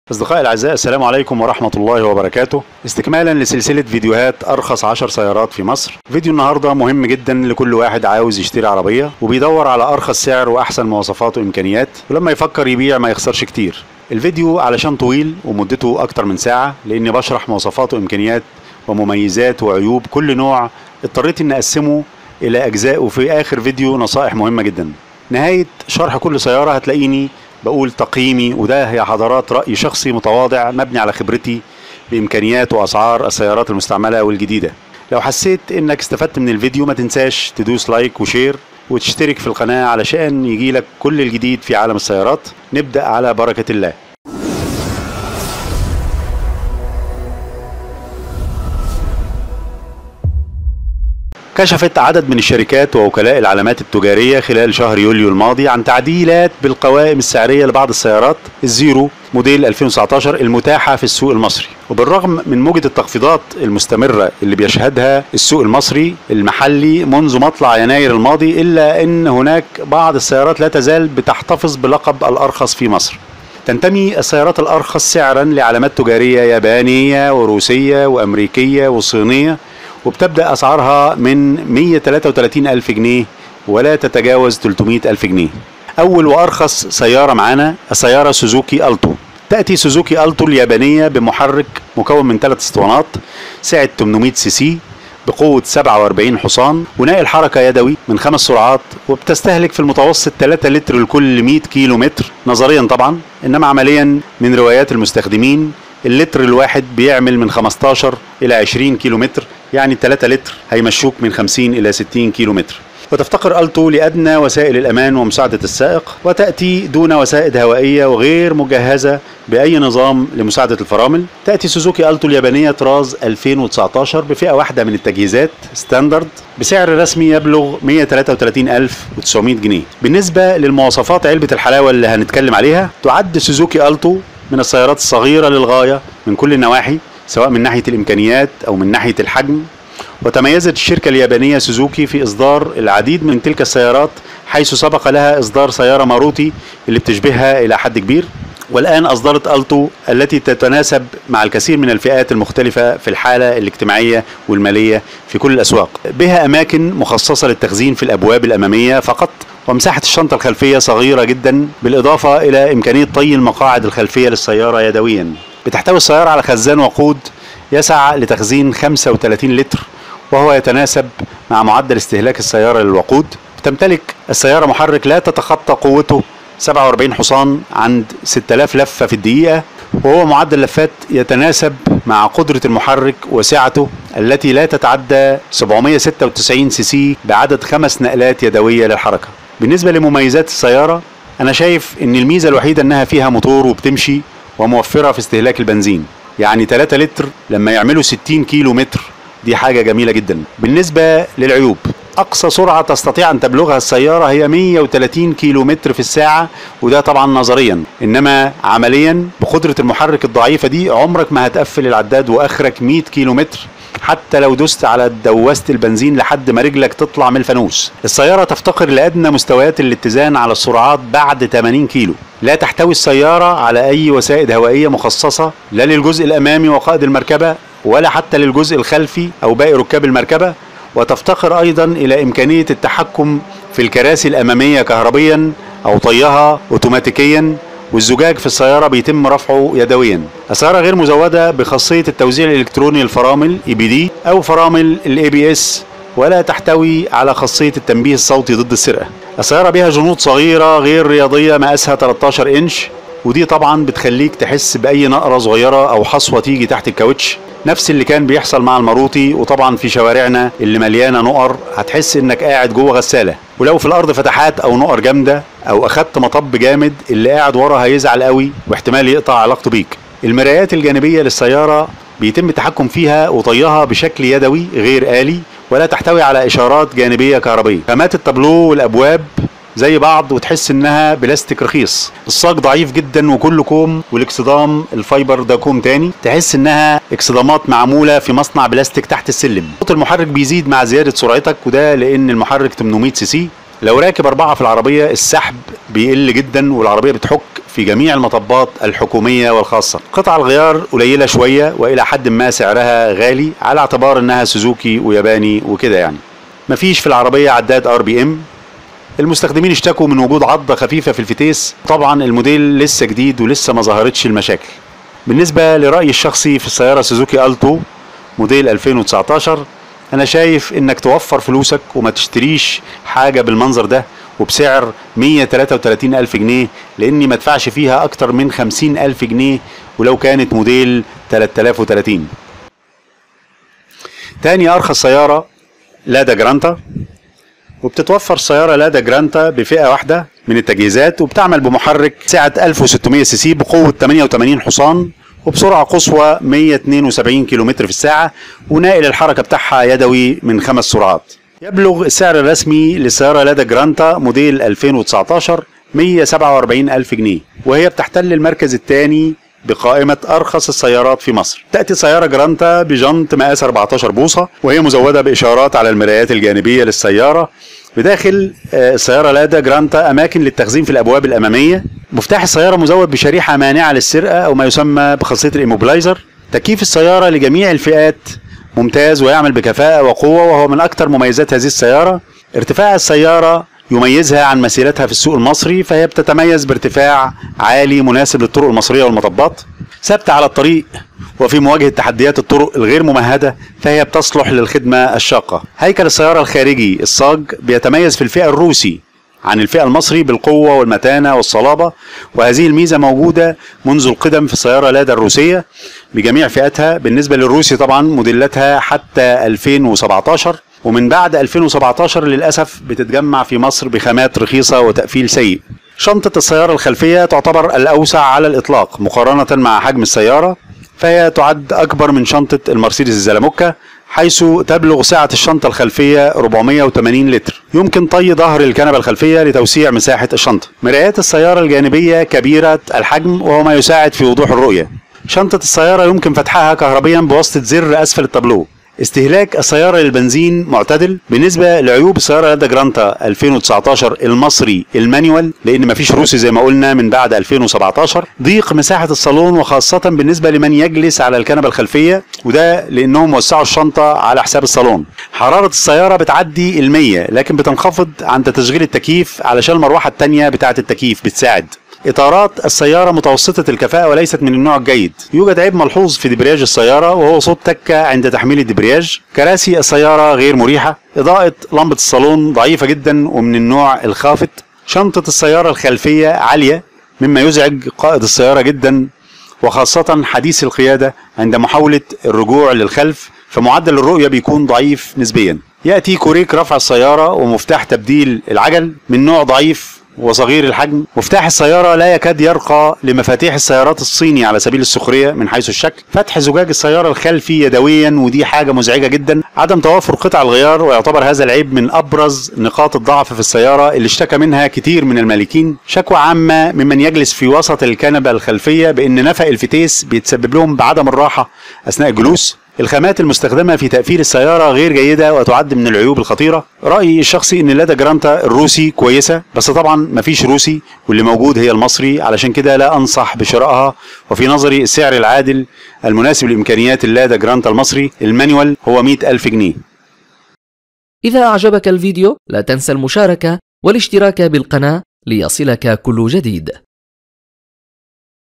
أصدقائي الأعزاء، السلام عليكم ورحمة الله وبركاته. استكمالا لسلسلة فيديوهات أرخص 10 سيارات في مصر. فيديو النهاردة مهم جدا لكل واحد عاوز يشتري عربية وبيدور على أرخص سعر وأحسن مواصفات وإمكانيات، ولما يفكر يبيع ما يخسرش كتير. الفيديو علشان طويل ومدته أكتر من ساعة، لأني بشرح مواصفات وإمكانيات ومميزات وعيوب كل نوع. اضطريت إن أقسمه إلى أجزاء، وفي آخر فيديو نصائح مهمة جدا. نهاية شرح كل سيارة هتلاقيني بقول تقييمي، وده يا حضرات رأي شخصي متواضع مبني على خبرتي بإمكانيات وأسعار السيارات المستعملة والجديدة. لو حسيت إنك استفدت من الفيديو ما تنساش تدوس لايك وشير وتشترك في القناة علشان يجيلك كل الجديد في عالم السيارات. نبدأ على بركة الله. كشفت عدد من الشركات ووكلاء العلامات التجارية خلال شهر يوليو الماضي عن تعديلات بالقوائم السعرية لبعض السيارات الزيرو موديل 2019 المتاحة في السوق المصري. وبالرغم من موجة التخفيضات المستمرة اللي بيشهدها السوق المصري المحلي منذ مطلع يناير الماضي، إلا أن هناك بعض السيارات لا تزال بتحتفظ بلقب الأرخص في مصر. تنتمي السيارات الأرخص سعرا لعلامات تجارية يابانية وروسية وأمريكية وصينية، وبتبدأ أسعارها من 133 ألف جنيه ولا تتجاوز 300 ألف جنيه. أول وأرخص سيارة معانا السيارة سوزوكي ألتو. تأتي سوزوكي ألتو اليابانية بمحرك مكون من 3 اسطوانات، سعة 800 سي سي بقوة 47 حصان، وناقل حركة يدوي من 5 سرعات، وبتستهلك في المتوسط 3 لتر لكل 100 كيلو متر نظريا طبعا، إنما عمليا من روايات المستخدمين اللتر الواحد بيعمل من 15 إلى 20 كيلو متر، يعني 3 لتر هيمشوك من 50 إلى 60 كيلو متر. وتفتقر ألتو لأدنى وسائل الأمان ومساعدة السائق، وتأتي دون وسائد هوائية وغير مجهزة بأي نظام لمساعدة الفرامل. تأتي سوزوكي ألتو اليابانية طراز 2019 بفئة واحدة من التجهيزات ستاندرد بسعر رسمي يبلغ 133,900 جنيه. بالنسبة للمواصفات علبة الحلاوة اللي هنتكلم عليها، تعد سوزوكي ألتو من السيارات الصغيرة للغاية من كل النواحي، سواء من ناحية الإمكانيات أو من ناحية الحجم. وتميزت الشركة اليابانية سوزوكي في إصدار العديد من تلك السيارات، حيث سبق لها إصدار سيارة ماروتي اللي بتشبهها إلى حد كبير، والآن أصدرت ألتو التي تتناسب مع الكثير من الفئات المختلفة في الحالة الاجتماعية والمالية في كل الأسواق. بها أماكن مخصصة للتخزين في الأبواب الأمامية فقط، ومساحة الشنطة الخلفية صغيرة جدا، بالإضافة إلى إمكانية طي المقاعد الخلفية للسيارة يدويا. بتحتوي السيارة على خزان وقود يسع لتخزين 35 لتر، وهو يتناسب مع معدل استهلاك السيارة للوقود. تمتلك السيارة محرك لا تتخطى قوته 47 حصان عند 6000 لفة في الدقيقة، وهو معدل لفات يتناسب مع قدرة المحرك وسعته التي لا تتعدى 796 سي سي بعدد 5 نقلات يدوية للحركة. بالنسبة لمميزات السيارة، أنا شايف إن الميزة الوحيدة إنها فيها موتور وبتمشي وموفرة في استهلاك البنزين، يعني 3 لتر لما يعملوا 60 كيلو متر، دي حاجة جميلة جدا. بالنسبة للعيوب، أقصى سرعة تستطيع أن تبلغها السيارة هي 130 كيلو متر في الساعة، وده طبعا نظريا، إنما عمليا بقدرة المحرك الضعيفة دي عمرك ما هتقفل العداد، وآخرك 100 كيلو متر حتى لو دست على دواسة البنزين لحد ما رجلك تطلع من الفانوس. السيارة تفتقر لأدنى مستويات الاتزان على السرعات بعد 80 كيلو. لا تحتوي السيارة على أي وسائد هوائية مخصصة، لا للجزء الأمامي وقائد المركبة ولا حتى للجزء الخلفي أو باقي ركاب المركبة. وتفتقر أيضا إلى إمكانية التحكم في الكراسي الأمامية كهربيا أو طيها أوتوماتيكيا، والزجاج في السيارة بيتم رفعه يدويا. السيارة غير مزودة بخاصية التوزيع الإلكتروني للفرامل EBD أو فرامل ABS، ولا تحتوي على خاصية التنبيه الصوتي ضد السرقة. السيارة بها جنوط صغيرة غير رياضية مقاسها 13 إنش، ودي طبعا بتخليك تحس بأي نقرة صغيرة أو حصوة تيجي تحت الكاوتش، نفس اللي كان بيحصل مع الماروتي. وطبعا في شوارعنا اللي مليانة نقر هتحس إنك قاعد جوه غسالة، ولو في الأرض فتحات أو نقر جامدة أو أخدت مطب جامد، اللي قاعد ورا هيزعل قوي واحتمال يقطع علاقته بيك. المرايات الجانبية للسيارة بيتم التحكم فيها وطيها بشكل يدوي غير آلي، ولا تحتوي على إشارات جانبية كهربية. خامات التابلو والأبواب زي بعض وتحس انها بلاستيك رخيص. الصاج ضعيف جدا وكله كوم، والاكسدام الفايبر ده كوم تاني، تحس انها اكسدامات معموله في مصنع بلاستيك تحت السلم. صوت المحرك بيزيد مع زياده سرعتك، وده لان المحرك 800 سي سي لو راكب 4 في العربية السحب بيقل جدا والعربية بتحك في جميع المطبات الحكومية والخاصة. قطع الغيار قليلة شوية وإلى حد ما سعرها غالي على اعتبار إنها سوزوكي وياباني وكده يعني. مفيش في العربية عداد RPM. المستخدمين اشتكوا من وجود عضة خفيفة في الفتيس. طبعا الموديل لسه جديد ولسه ما ظهرتش المشاكل. بالنسبة لرأيي الشخصي في السيارة سوزوكي ألتو موديل 2019، أنا شايف إنك توفر فلوسك وما تشتريش حاجة بالمنظر ده وبسعر 133,000 جنيه، لأني ما ادفعش فيها أكتر من 50,000 جنيه ولو كانت موديل 3030. تاني أرخص سيارة لادا جرانتا، وبتتوفر سيارة لادا جرانتا بفئة واحدة من التجهيزات، وبتعمل بمحرك سعة 1600 سي سي بقوة 88 حصان وبسرعة قصوى 172 كيلومتر في الساعة، وناقل الحركة بتاعها يدوي من 5 سرعات. يبلغ السعر الرسمي للسيارة لادا جرانتا موديل 2019 147,000 جنيه، وهي بتحتل المركز الثاني بقائمة أرخص السيارات في مصر. تأتي سيارة جرانتا بجنط مقاس 14 بوصة، وهي مزودة بإشارات على المرايات الجانبية للسيارة. بداخل السيارة لادا جرانتا أماكن للتخزين في الأبواب الأمامية. مفتاح السيارة مزود بشريحة مانعة للسرقة أو ما يسمى بخاصية الإيموبلايزر. تكييف السيارة لجميع الفئات ممتاز ويعمل بكفاءة وقوة، وهو من أكثر مميزات هذه السيارة. ارتفاع السيارة يميزها عن مسيرتها في السوق المصري، فهي بتتميز بارتفاع عالي مناسب للطرق المصرية والمطبات. ثابتة على الطريق وفي مواجهة تحديات الطرق الغير ممهدة، فهي بتصلح للخدمة الشاقة. هيكل السيارة الخارجي الصاج بيتميز في الفئة الروسي عن الفئة المصري بالقوة والمتانة والصلابة، وهذه الميزة موجودة منذ القدم في السيارة لادا الروسية بجميع فئاتها. بالنسبة للروسي طبعا موديلاتها حتى 2017، ومن بعد 2017 للأسف بتتجمع في مصر بخامات رخيصة وتقفيل سيء. شنطة السيارة الخلفية تعتبر الأوسع على الإطلاق مقارنة مع حجم السيارة، فهي تعد أكبر من شنطة المرسيدس الزلموكة، حيث تبلغ سعة الشنطة الخلفية 480 لتر. يمكن طي ظهر الكنبة الخلفية لتوسيع مساحة الشنطة. مرايات السيارة الجانبية كبيرة الحجم وهو ما يساعد في وضوح الرؤية. شنطة السيارة يمكن فتحها كهربيا بواسطة زر أسفل التابلو. استهلاك السيارة للبنزين معتدل. بالنسبة لعيوب السيارة لادا جرانتا 2019 المصري المانيوال، لأن مفيش روسي زي ما قلنا من بعد 2017. ضيق مساحة الصالون وخاصة بالنسبة لمن يجلس على الكنبة الخلفية، وده لأنهم وسعوا الشنطة على حساب الصالون. حرارة السيارة بتعدي 100 لكن بتنخفض عند تشغيل التكييف علشان المروحة التانية بتاعة التكييف بتساعد. إطارات السيارة متوسطة الكفاءة وليست من النوع الجيد. يوجد عيب ملحوظ في دبرياج السيارة وهو صوت تكة عند تحميل الدبرياج. كراسي السيارة غير مريحة. إضاءة لمبة الصالون ضعيفة جدا ومن النوع الخافت. شنطة السيارة الخلفية عالية مما يزعج قائد السيارة جدا، وخاصة حديث القيادة عند محاولة الرجوع للخلف، فمعدل الرؤية بيكون ضعيف نسبيا. يأتي كوريك رفع السيارة ومفتاح تبديل العجل من نوع ضعيف وصغير الحجم. مفتاح السيارة لا يكاد يرقى لمفاتيح السيارات الصيني على سبيل السخرية من حيث الشكل. فتح زجاج السيارة الخلفي يدويا ودي حاجة مزعجة جدا. عدم توافر قطع الغيار، ويعتبر هذا العيب من أبرز نقاط الضعف في السيارة اللي اشتكى منها كتير من المالكين. شكوى عامة ممن يجلس في وسط الكنبة الخلفية بأن نفق الفتيس بيتسبب لهم بعدم الراحة أثناء الجلوس. الخامات المستخدمة في تقفيل السيارة غير جيدة وتعد من العيوب الخطيرة. رأيي الشخصي ان لادا جرانتا الروسي كويسة، بس طبعا مفيش روسي واللي موجود هي المصري، علشان كده لا انصح بشرائها. وفي نظري السعر العادل المناسب لإمكانيات اللادا جرانتا المصري المانيوال هو 100,000 جنيه. إذا أعجبك الفيديو لا تنسى المشاركة والاشتراك بالقناة ليصلك كل جديد.